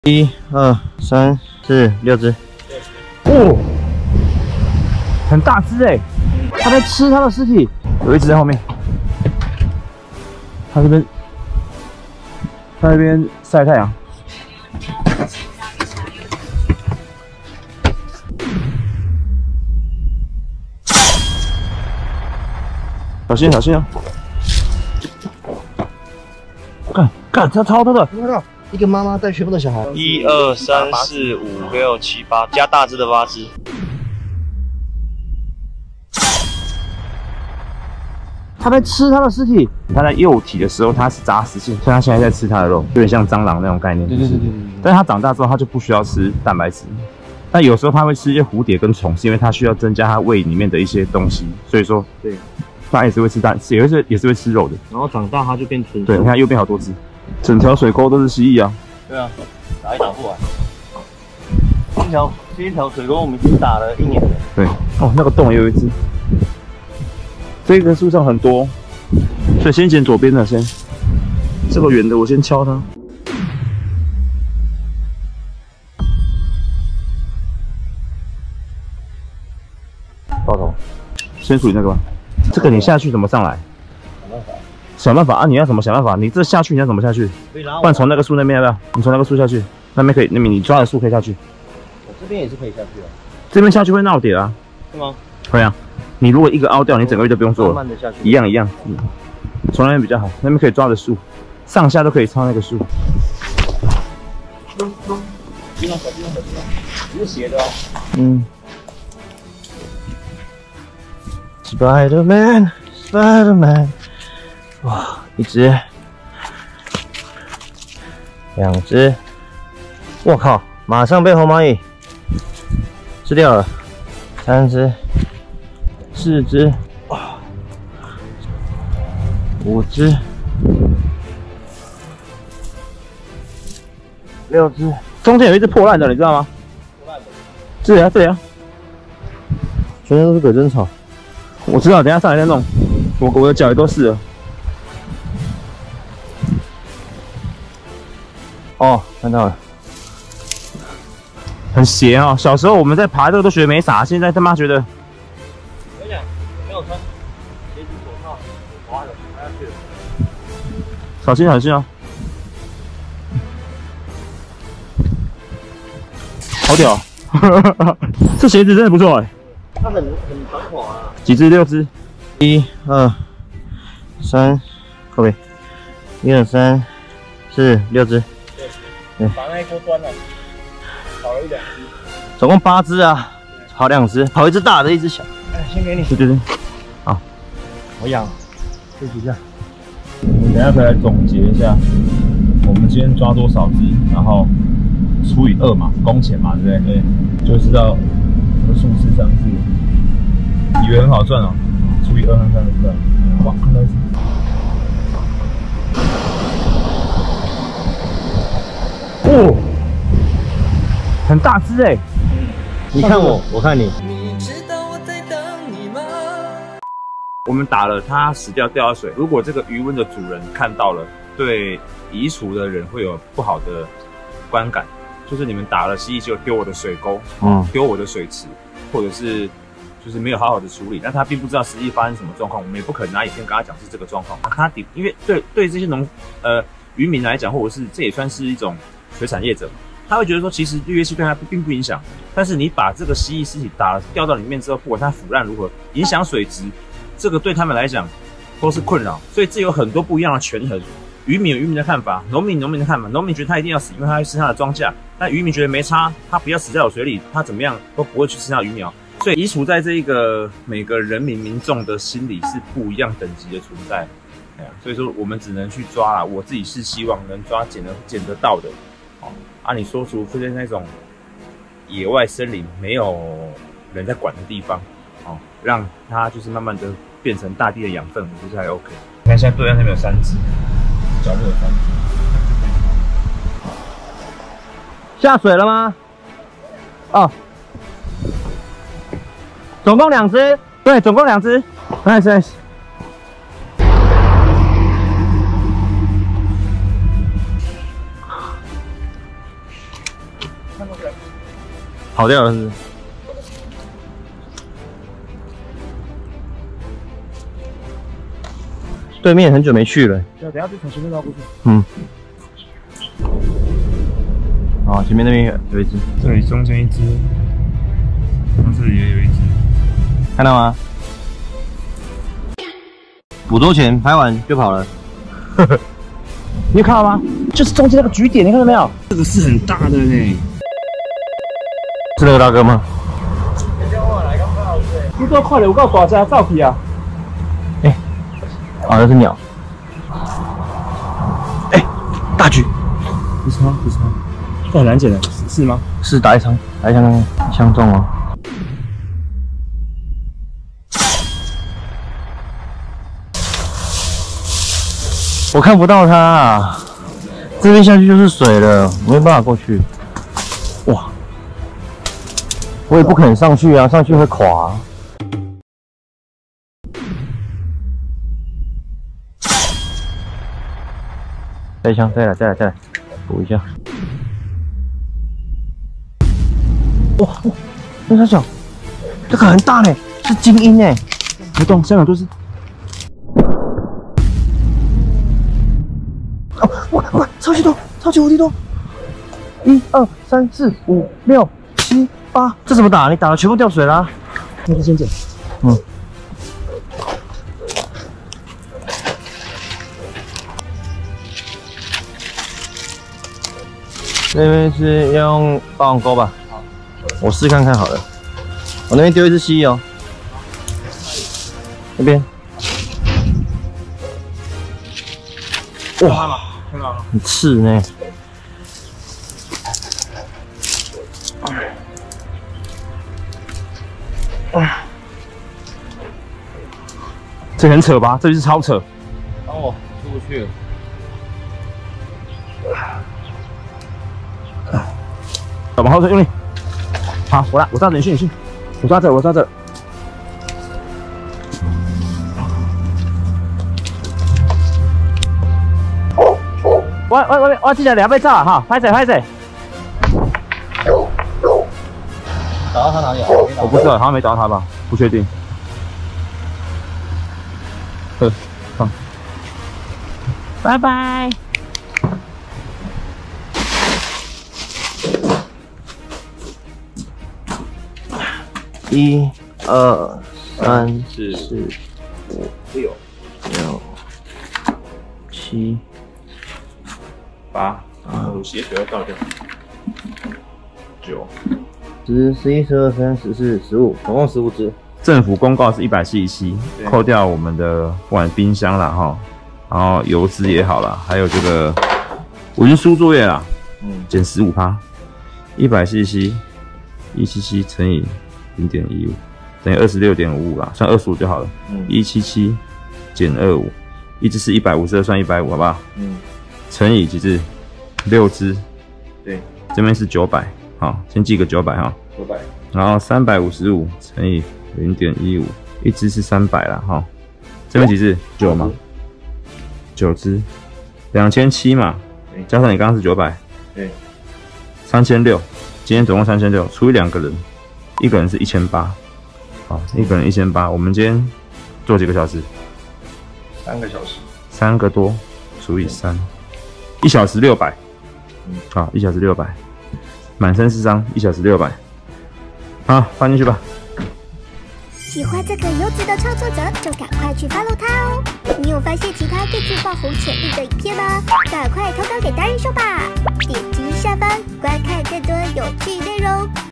1、2、3、4、6只。 哦，很大只哎！它在吃它的尸体，有一只在后面。它这边，它那边晒太阳。小心小心啊！干，它超多的！ 看到一个妈妈带全部的小孩。 1、2、3、4、5、6、7、8，加大只的8只。 它在吃它的尸体。它在幼体的时候，它是杂食性，所以它现在在吃它的肉，有点像蟑螂那种概念。对。但是它长大之后，它就不需要吃蛋白质。但有时候它会吃一些蝴蝶跟虫，是因为它需要增加它胃里面的一些东西。所以说，对，它也是会吃蛋，也是会吃肉的。 然后长大它就变纯。 对，你看右边好多只，整条水沟都是蜥蜴啊。 对啊，打也打不完。这一条水沟我们已经打了1年了。 对，哦，那个洞也有一只。这个树上很多，所以先捡左边的先。这个圆的我先敲它。到头，先处理那个吧。这个你下去怎么上来？想办法啊！你要怎么想办法？你这下去你要怎么下去？不然从那个树那边要不要？你从那个树下去，那边可以，那边你抓的树可以下去。 我这边也是可以下去的。 这边下去会闹点啊？ 是吗？ 会啊。你如果一个凹掉，你整个月就不用做了。 慢慢的下去。 一样。从那边比较好，那边可以抓着树，上下都可以抄那个树。 地方，是斜的哦。 嗯。Spider-Man，哇，一只，2只，我靠，马上被红蚂蚁吃掉了，3只，4只，哇，5只，6只， 中间有一只破烂的，你知道吗？ 破烂的。 这里啊， 全都是鬼针草。 我知道，等一下上来再弄。我的脚也都是了。 哦，看到了， 很邪哦。小时候我们在爬这个都觉得没啥，现在他妈觉得。 我跟你讲，没有穿鞋子手套，滑了，滑下去了。 小心哦。好屌！这鞋子真的不错哎。 它很繁华啊。 几只？6只。 1、2、3，靠北，1、2、3、4、6只。 对，把那一锅端了，跑了1、2只， 总共8只啊，跑2只，跑1只大的，1只小。 哎，先给你。 对。好， 我养，休息一下。 我们等一下可以来总结一下，我们今天抓多少只，然后除以2嘛，工钱嘛，对不对？对，就知道我的数字上是。以为很好赚哦，除以2和3就知道。哇，看到一只。哦，很大只哎！ 你看我，我看你。 我们打了它死掉掉到水，如果这个渔翁的主人看到了，对移除的人会有不好的观感，就是你们打了蜥蜴就丢我的水沟，丢我的水池，或者是。就是没有好好的处理，但他并不知道实际发生什么状况，我们也不可能拿影片跟他讲是这个状况。因为对这些渔民来讲，或者是这也算是一种水产业者嘛，他会觉得说，其实绿叶栖对他并不影响，但是你把这个蜥蜴尸体掉到里面之后，不管它腐烂如何，影响水质，这个对他们来讲都是困扰，所以这有很多不一样的权衡。渔民有渔民的看法，农民的看法，农民觉得他一定要死，因为他会吃他的庄稼，但渔民觉得没差，他不要死在我水里，他怎么样都不会去吃他的鱼苗。所以移除在这个每个人民众的心里是不一样等级的存在，所以说我们只能去抓啦。我自己是希望能抓捡得到的，你说除非那种野外森林没有人在管的地方，让它就是慢慢的变成大地的养分，我觉得还 OK。你看现在对岸那边有3只，角落有3只。 下水了吗？哦。总共2只， 对，总共2只。nice。 看过来。 跑掉了是不是？对面很久没去了。 对啊，等下就从前面绕过去。 嗯。哦，前面那边有一只。 这里中间一只，然后这里也有一只， 看到吗？捕捉前拍完就跑了。 你有看到吗？就是中间那个局点，你看到没有？ 这个是很大的呢。 是那个大哥吗？ 你多快了，有够大只，走去啊！ 哎，哦，那是鸟。哎，大狙。 不是吗？不是吗？这很难捡的，是吗？ 是打一枪，打一枪看看，枪中哦。我看不到它啊，这边下去就是水了，我没办法过去。哇，我也不可能上去啊，上去会垮啊。再一枪，再来，补一下。哇，那小小，这个很大嘞，是精英哎， 别动，香港都是。 哦，哇，超级多，超级无敌多！1、2、3、4、5、6、7、8，这怎么打？你打了全部掉水啦！ 那就先捡。 嗯。那边是要用霸王钩吧？好，我试看看好了。我那边丢一只蜥蜴哦。那边。哇，很刺呢。 这很扯吧？这就是超扯。 哦，出不去了。 往后退，用力。好，我抓着你去，我抓着。我记得2倍炸哈，拍仔。 打到他哪里啊？ 我不知道，好像没打到他吧？不确定。放。 拜拜。 1、2、3、 4、 4、5、 6、 6、7、 8，我血水要倒掉。9、 10、11、12、13、14、15，总共15只。 政府公告是147，扣掉我们的不管冰箱啦哈，然后油脂也好啦，还有这个文书作业啦，减15%，100 cc， 177乘以0.15等于26.55啦，算25就好了。177减25，一只是152，算150，好不好？乘以几只？6只。对，这边是900，好，先记个900哈。900。然后355乘以0.15，一只是300啦，哈。这边几只？9嘛。9只，2700嘛，加上你刚刚是900，对，3600，今天总共3600，除以2个人，一个人是1800，好，一个人1800。我们今天做几个小时？3个小时，3个多除以3，1小时600，好，1小时600，满身是伤，1小时600，好，放进去吧。 喜欢这个优质的创作者，就赶快去 follow 他哦！你有发现其他更具爆红潜力的影片吗？赶快投稿给达人秀吧！点击